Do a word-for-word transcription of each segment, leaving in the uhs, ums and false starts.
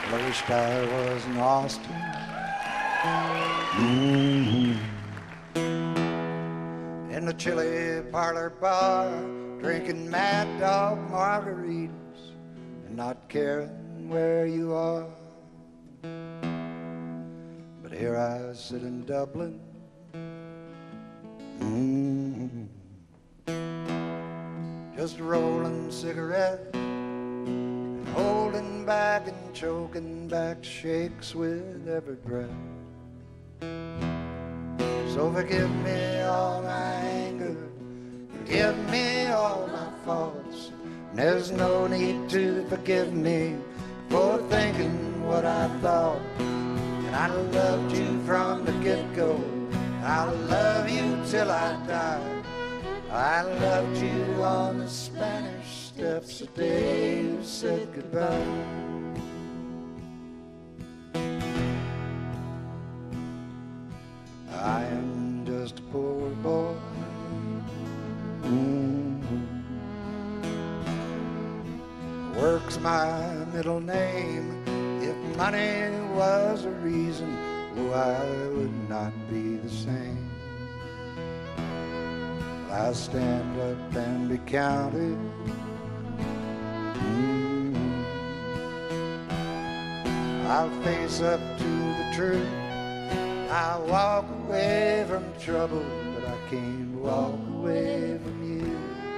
I wished I was in Austin. Mm-hmm. In the chili parlor bar, drinking Mad Dog margaritas and not caring where you are. But here I sit in Dublin, mm-hmm. just rolling cigarettes, holding back and choking back shakes with every breath. So forgive me all my anger, forgive me all my faults. There's no need to forgive me for thinking what I thought. And I loved you from the get-go, I'll love you till I die. I loved you on the Spanish Steps the day you said goodbye. I am just a poor boy, mm-hmm. Work's my middle name. If money was a reason, oh, I would not be the same. I stand up and be counted, mm-hmm. I'll face up to the truth. I walk away from trouble, but I can't walk away from you.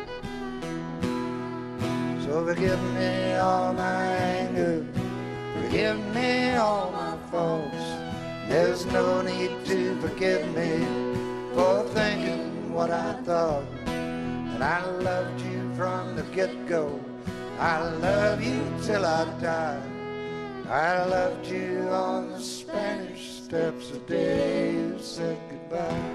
So forgive me all my anger, forgive me all my faults. There's no need to forgive me for thinking what I thought. And I loved you from the get-go, I love you till I die. I loved you on the Spanish Steps the day you said goodbye.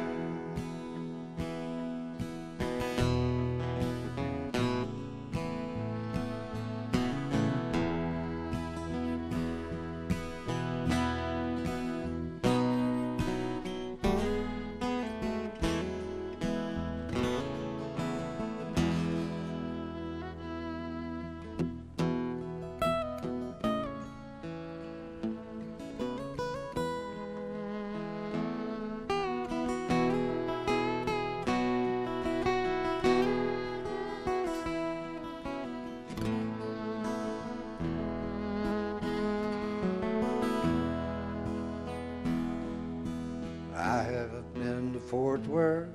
I have been to Fort Worth,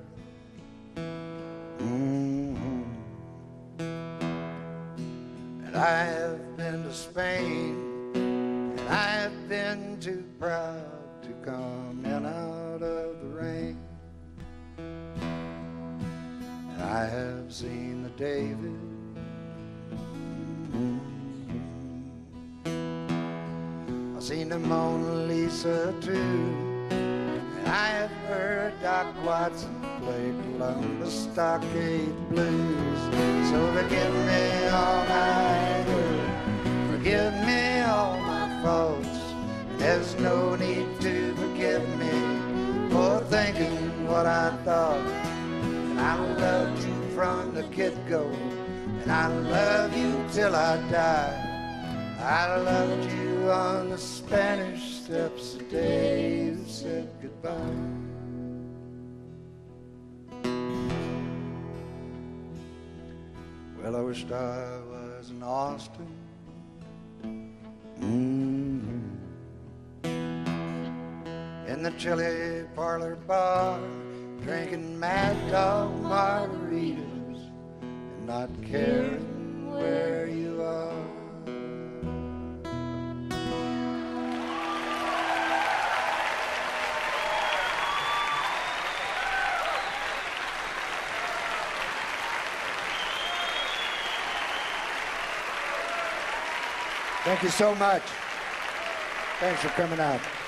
mm-hmm. and I have been to Spain, and I have been too proud to come in out of the rain. And I have seen the David, mm-hmm. I've seen the Mona Lisa too. I have heard Doc Watson play Columbus Stockade Blues. So forgive me all my anger, forgive me all my faults. There's no need to forgive me for thinking what I thought. And I loved you from the get-go, and I love you till I die. I loved you on the Spanish Steps the day you said goodbye. Well, I wished I was in Austin, mm-hmm. in the chili parlor bar, drinking Mad Dog margaritas and not caring where you are. Thank you so much. Thanks for coming out.